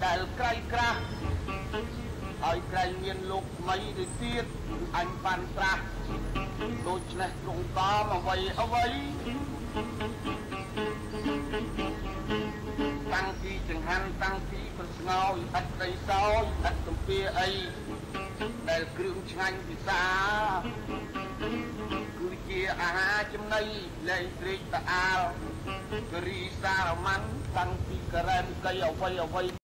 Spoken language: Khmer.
ដែលក្រៃក្រាស់ហើយក្រៃមានលោកមីទៅទៀតអញបានត្រាស់ដូច្នេះទ្រង់តាមអ្វីតាំងពីចង្ហាន់តាំងពីប្រស្ងោយឥតដីសោយឥតទំពាអីដែលគ្រឿងឆ្ងាញ់ពិសាគឺជាអាហារចំណីលែងត្រេកតាអាលគិរីសារម៉ាន់តាំងពីករ៉ែមកីអ្វី